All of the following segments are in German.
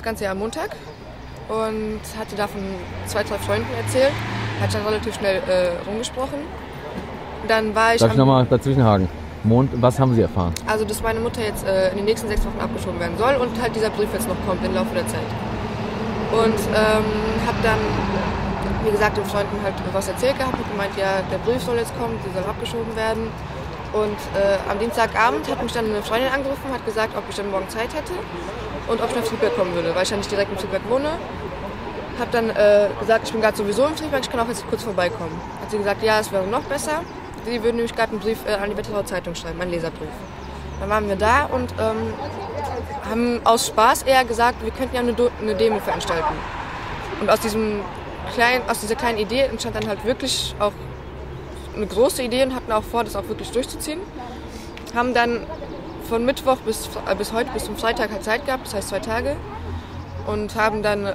Ganze ja am Montag und hatte davon 2, 3 Freunden erzählt. Hat dann relativ schnell rumgesprochen. Dann war ich. Darf ich nochmal dazwischenhaken? Was haben Sie erfahren? Also, dass meine Mutter jetzt in den nächsten 6 Wochen abgeschoben werden soll und halt dieser Brief jetzt noch kommt im Laufe der Zeit. Und habe dann, wie gesagt, den Freunden halt was erzählt gehabt und gemeint, ja, der Brief soll jetzt kommen, die soll abgeschoben werden. Und am Dienstagabend hat mich dann eine Freundin angerufen, hat gesagt, ob ich dann morgen Zeit hätte und ob ich nach Friedberg kommen würde, weil ich ja nicht direkt in Friedberg wohne. Habe dann gesagt, ich bin gerade sowieso in Friedberg, ich kann auch jetzt kurz vorbeikommen. Hat sie gesagt, ja, es wäre noch besser. Sie würden nämlich gerade einen Brief an die Wetterauer Zeitung schreiben, einen Leserbrief. Dann waren wir da und haben aus Spaß eher gesagt, wir könnten ja eine Demo veranstalten. Und aus dieser kleinen Idee entstand dann halt wirklich auch eine große Idee und hatten auch vor, das auch wirklich durchzuziehen. Haben dann von Mittwoch bis heute, bis zum Freitag halt Zeit gehabt, das heißt 2 Tage. Und haben dann,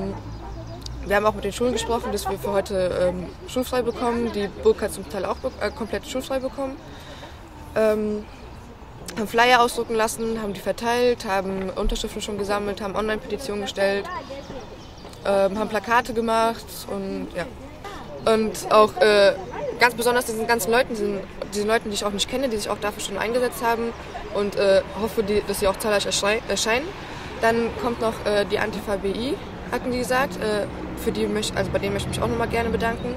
wir haben auch mit den Schulen gesprochen, dass wir für heute schulfrei bekommen. Die Burg hat zum Teil auch komplett schulfrei bekommen. Haben Flyer ausdrucken lassen, haben die verteilt, haben Unterschriften schon gesammelt, haben Online-Petitionen gestellt, haben Plakate gemacht und ja. Und auch ganz besonders diesen ganzen Leuten, diesen Leuten, die ich auch nicht kenne, die sich auch dafür schon eingesetzt haben und hoffe, dass sie auch zahlreich erscheinen. Dann kommt noch die Antifa BI, hatten die gesagt, bei denen möchte ich mich auch nochmal gerne bedanken.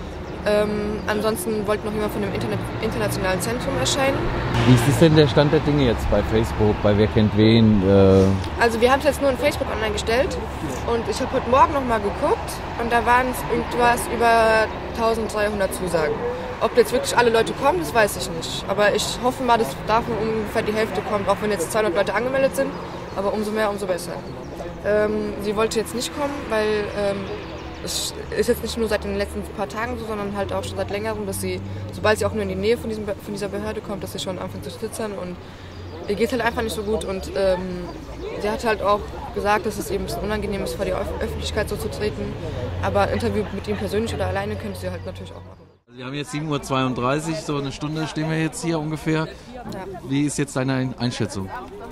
Ansonsten wollte noch jemand von dem internationalen Zentrum erscheinen. Wie ist denn der Stand der Dinge jetzt bei Facebook, bei Wer kennt wen? Also wir haben es jetzt nur in Facebook online gestellt und ich habe heute Morgen nochmal geguckt und da waren es irgendwas über 1300 Zusagen. Ob jetzt wirklich alle Leute kommen, das weiß ich nicht. Aber ich hoffe mal, dass davon ungefähr die Hälfte kommt, auch wenn jetzt 200 Leute angemeldet sind. Aber umso mehr, umso besser. Sie wollte jetzt nicht kommen, weil es ist jetzt nicht nur seit den letzten paar Tagen so, sondern halt auch schon seit längerem, dass sie, sobald sie auch nur in die Nähe von dieser Behörde kommt, dass sie schon anfängt zu zittern und ihr geht halt einfach nicht so gut und sie hat halt auch gesagt, dass es eben ein bisschen unangenehm ist, vor die Öffentlichkeit so zu treten, aber ein Interview mit ihm persönlich oder alleine könnte sie halt natürlich auch machen. Wir haben jetzt 7:32 Uhr, so eine Stunde stehen wir jetzt hier ungefähr. Ja. Wie ist jetzt deine Einschätzung?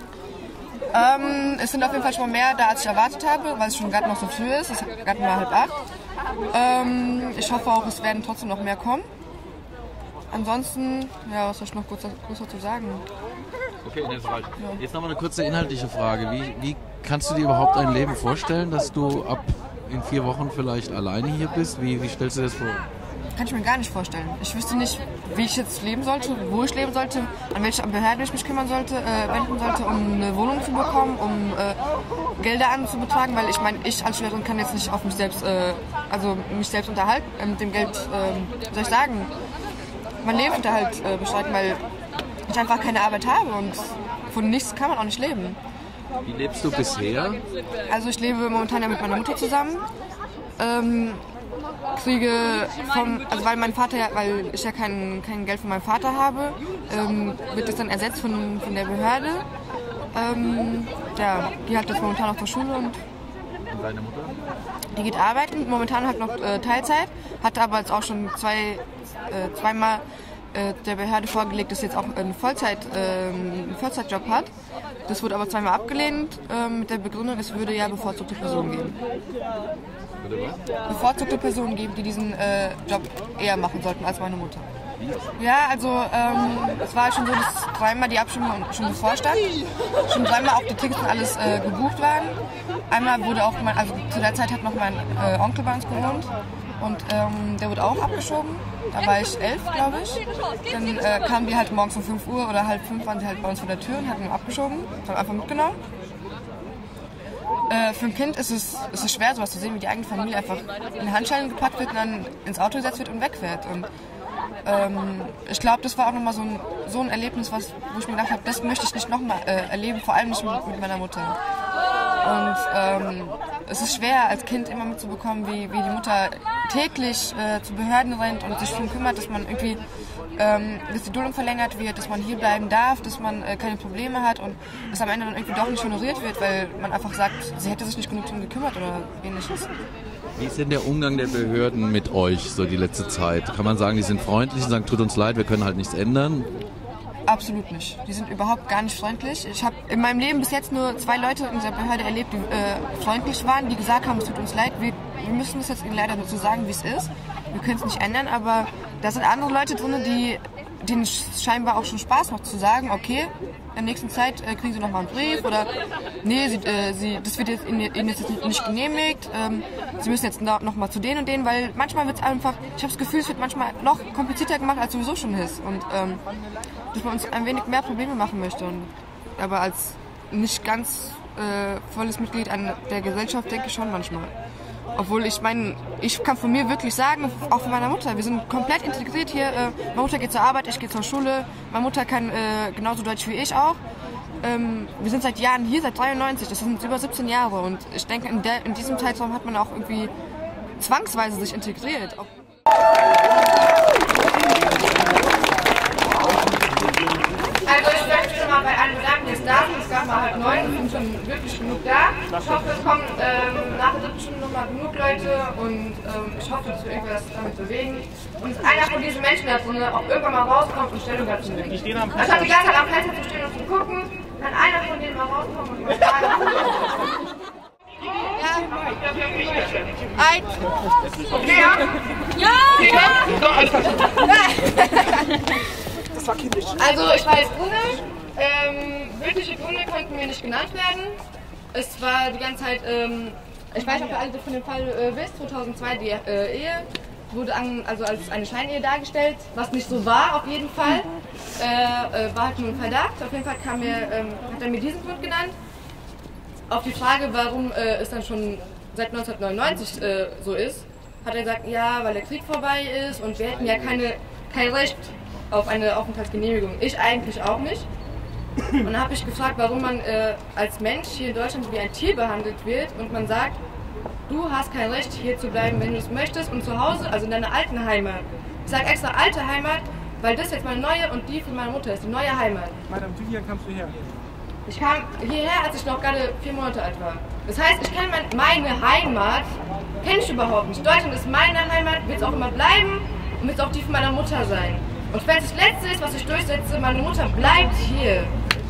Es sind auf jeden Fall schon mal mehr da, als ich erwartet habe, weil es schon gerade noch so früh ist. Es ist gerade mal 7:30. Ich hoffe auch, es werden trotzdem noch mehr kommen. Ansonsten, ja, was soll ich noch kurz dazu sagen? Okay, jetzt nochmal eine kurze inhaltliche Frage. Wie kannst du dir überhaupt ein Leben vorstellen, dass du ab in 4 Wochen vielleicht alleine hier bist? Wie stellst du dir das vor? Kann ich mir gar nicht vorstellen. Ich wüsste nicht, wie ich jetzt leben sollte, wo ich leben sollte, an welche Behörden ich mich kümmern sollte, wenden sollte, um eine Wohnung zu bekommen, um Gelder anzubetragen, weil ich meine, ich als Schülerin kann jetzt nicht auf mich selbst, mich selbst unterhalten, mit dem Geld, wie soll ich sagen, mein Lebensunterhalt bestreiten, weil ich einfach keine Arbeit habe und von nichts kann man auch nicht leben. Wie lebst du bisher? Also ich lebe momentan ja mit meiner Mutter zusammen. Kriege weil ich ja kein Geld von meinem Vater habe, wird das dann ersetzt von der Behörde. Die hat jetzt momentan noch zur Schule und deine Mutter? Die geht arbeiten, momentan halt noch Teilzeit, hatte aber jetzt auch schon zweimal der Behörde vorgelegt, dass sie jetzt auch einen Vollzeitjob hat. Das wurde aber zweimal abgelehnt mit der Begründung, es würde ja bevorzugte Personen geben. Bevorzugte Personen geben, die diesen Job eher machen sollten als meine Mutter. Ja, also es war schon so, dass dreimal die Abstimmung schon bevorstand. Schon dreimal auch die Tickets und alles gebucht waren. Einmal wurde auch, zu der Zeit hat noch mein Onkel bei uns gewohnt und der wurde auch abgeschoben. Da war ich 11, glaube ich. Dann kamen die halt morgens um 5 Uhr oder halb 5 waren sie halt bei uns vor der Tür und hatten ihn abgeschoben. Haben einfach mitgenommen. Für ein Kind ist es schwer, sowas zu sehen, wie die eigene Familie einfach in Handschellen gepackt wird und dann ins Auto gesetzt wird und wegfährt. Und ich glaube, das war auch nochmal so ein Erlebnis, wo ich mir gedacht habe, das möchte ich nicht nochmal erleben, vor allem nicht mit meiner Mutter. Und es ist schwer, als Kind immer mitzubekommen, wie die Mutter täglich zu Behörden rennt und sich darum kümmert, dass man irgendwie, dass die Duldung verlängert wird, dass man hier bleiben darf, dass man keine Probleme hat und dass am Ende dann irgendwie doch nicht honoriert wird, weil man einfach sagt, sie hätte sich nicht genug darum gekümmert oder ähnliches. Wie ist denn der Umgang der Behörden mit euch so die letzte Zeit? Kann man sagen, die sind freundlich und sagen, tut uns leid, wir können halt nichts ändern? Absolut nicht. Die sind überhaupt gar nicht freundlich. Ich habe in meinem Leben bis jetzt nur 2 Leute in dieser Behörde erlebt, die freundlich waren, die gesagt haben, es tut uns leid, wir müssen es jetzt ihnen leider nur so sagen, wie es ist. Wir können es nicht ändern, aber da sind andere Leute drin, denen es scheinbar auch schon Spaß macht zu sagen, okay, in der nächsten Zeit kriegen sie nochmal einen Brief oder nee, das wird jetzt ihnen jetzt nicht genehmigt, sie müssen jetzt nochmal zu denen und denen, weil manchmal wird es einfach, ich habe das Gefühl, es wird manchmal noch komplizierter gemacht, als sowieso schon ist und dass man uns ein wenig mehr Probleme machen möchte. Aber als nicht ganz volles Mitglied der Gesellschaft denke ich schon manchmal. Obwohl ich kann von mir wirklich sagen, auch von meiner Mutter, wir sind komplett integriert hier. Meine Mutter geht zur Arbeit, ich gehe zur Schule. Meine Mutter kann genauso Deutsch wie ich auch. Wir sind seit Jahren hier, seit 93, das sind über 17 Jahre. Und ich denke, in diesem Zeitraum hat man auch irgendwie zwangsweise sich integriert. Also ich möchte schon mal bei allen bedanken, die es da sind. Es gab mal halt 9, es sind schon wirklich genug da. Ich hoffe, es kommen nach der 7. Stunde nochmal genug Leute und ich hoffe, dass wir irgendwas damit bewegen. Und einer von diesen Menschen da drin auch irgendwann mal rauskommt und Stellung dazu nimmt. Ich habe die ganze Zeit am Fenster zu stehen und zu gucken, kann einer von denen mal rauskommen und mal fragen. Ja. Eins. Okay, ja? Ja! Das war kindisch. Also ich war jetzt Gründe. Wirkliche Gründe konnten mir nicht genannt werden. Es war die ganze Zeit, ich weiß nicht, ob ihr alle von dem Fall wisst, 2002 die Ehe wurde also als eine Scheinehe dargestellt, was nicht so war auf jeden Fall. War halt nur ein Verdacht. Auf jeden Fall hat er mir diesen Grund genannt. Auf die Frage, warum es dann schon seit 1999 so ist, hat er gesagt, ja, weil der Krieg vorbei ist und wir hätten ja kein Recht auf eine Aufenthaltsgenehmigung. Ich eigentlich auch nicht. Und dann habe ich gefragt, warum man als Mensch hier in Deutschland wie ein Tier behandelt wird und man sagt, du hast kein Recht hier zu bleiben, wenn du es möchtest und zu Hause, also in deiner alten Heimat. Ich sage extra alte Heimat, weil das jetzt meine neue und die von meiner Mutter ist, die neue Heimat. Madame, wie lange kamst du her? Ich kam hierher, als ich noch gerade 4 Monate alt war. Das heißt, ich kenne meine Heimat, kenne ich überhaupt nicht. Deutschland ist meine Heimat, wird es auch immer bleiben und wird es auch die von meiner Mutter sein. Und wenn es das Letzte ist, was ich durchsetze, meine Mutter bleibt hier.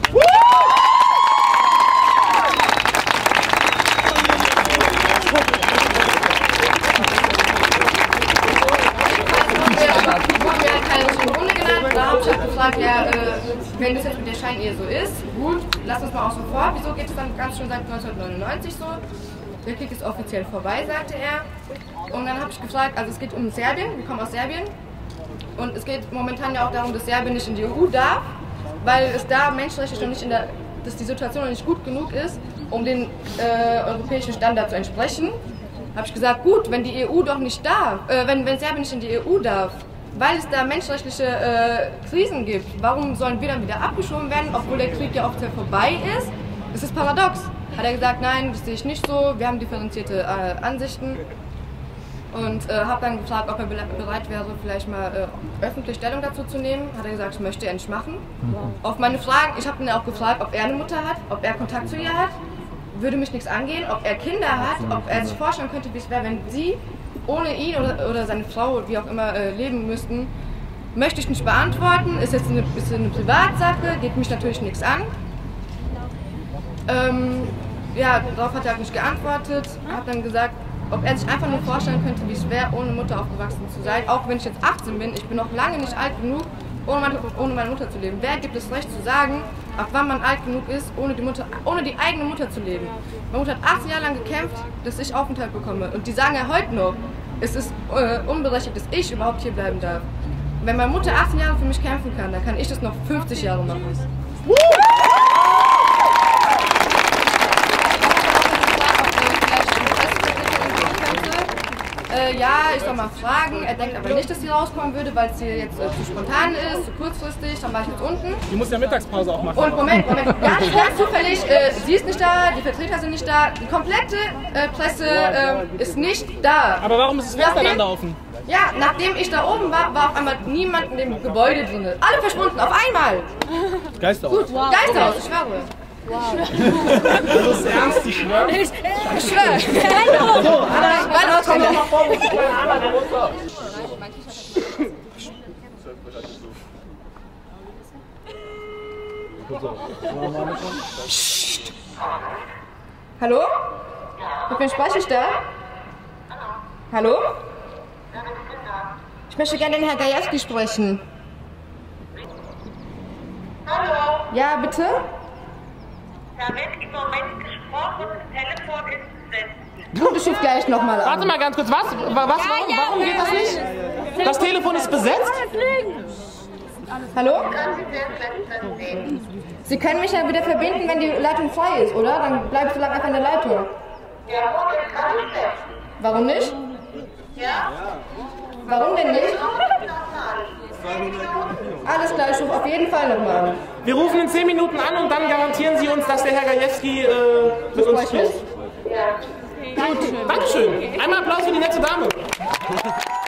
Da habe ich halt gefragt, ja, wenn das jetzt mit der Scheinehe so ist, gut, lass uns mal außen vor. Wieso geht es dann ganz schon seit 1999 so? Der Krieg ist offiziell vorbei, sagte er. Und dann habe ich gefragt, also es geht um Serbien, wir kommen aus Serbien. Und es geht momentan ja auch darum, dass Serbien nicht in die EU darf, weil es da menschenrechtlich noch nicht dass die Situation noch nicht gut genug ist, um den europäischen Standard zu entsprechen. Habe ich gesagt, gut, wenn die EU doch nicht darf, wenn Serbien nicht in die EU darf, weil es da menschenrechtliche Krisen gibt, warum sollen wir dann wieder abgeschoben werden, obwohl der Krieg ja offiziell vorbei ist? Das ist paradox. Hat er gesagt, nein, das sehe ich nicht so, wir haben differenzierte Ansichten. Und habe dann gefragt, ob er bereit wäre, vielleicht mal öffentlich Stellung dazu zu nehmen. Hat er gesagt, das möchte er nicht machen. Auf meine Fragen, ich habe ihn auch gefragt, ob er eine Mutter hat, ob er Kontakt zu ihr hat. Würde mich nichts angehen, ob er Kinder hat, ob er sich vorstellen könnte, wie es wäre, wenn sie ohne ihn oder seine Frau, wie auch immer, leben müssten. Möchte ich nicht beantworten, ist jetzt eine Privatsache, geht mich natürlich nichts an. Ja, darauf hat er auch nicht geantwortet, hat dann gesagt, ob er sich einfach nur vorstellen könnte, wie es wäre, ohne Mutter aufgewachsen zu sein. Auch wenn ich jetzt 18 bin, ich bin noch lange nicht alt genug, ohne meine Mutter zu leben. Wer gibt es Recht zu sagen, ab wann man alt genug ist, ohne die eigene Mutter zu leben? Meine Mutter hat 18 Jahre lang gekämpft, dass ich Aufenthalt bekomme. Und die sagen ja heute noch, es ist unberechtigt, dass ich überhaupt hier bleiben darf. Wenn meine Mutter 18 Jahre für mich kämpfen kann, dann kann ich das noch 50 Jahre machen. Ja, ich soll mal fragen. Er denkt aber nicht, dass sie rauskommen würde, weil es hier jetzt zu spontan ist, zu kurzfristig. Dann war ich jetzt unten. Die muss ja Mittagspause auch machen. Und Moment. Ganz zufällig, sie ist nicht da, die Vertreter sind nicht da, die komplette Presse ist nicht da. Aber warum ist es miteinander offen? Ja, nachdem ich da oben war, war auf einmal niemand in dem Gebäude drin. Alle verschwunden, auf einmal. Geisterhaus. Gut, wow. Geisterhaus, ich schwöre. Wow. Das ist ernst, ich schwöre. Ich schwöre. So, Anna, komm doch mal vor, wo ist Anna, der muss raus. Psst. Hallo? Mit wem spreche ich da? Hallo? Ich möchte gerne den Herrn Gajewski sprechen. Hallo? Ja, bitte? Da wird im Moment gesprochen, das Telefon ist besetzt. Gut, ich rufe gleich nochmal an. Warte mal ganz kurz, warum geht das nicht? Das Telefon ist besetzt? Hallo? Können Sie sehr schlecht verstehen. Sie können mich ja wieder verbinden, wenn die Leitung frei ist, oder? Dann bleibe ich so lange einfach in der Leitung. Ja, Moment, kann ich schlecht. Warum nicht? Ja? Warum denn nicht? Nochmal. Alles klar, ich rufe auf jeden Fall nochmal an. Wir rufen in 10 Minuten an und dann garantieren Sie uns, dass der Herr Gajewski mit uns spricht. Ja. Dankeschön. Einmal Applaus für die nette Dame.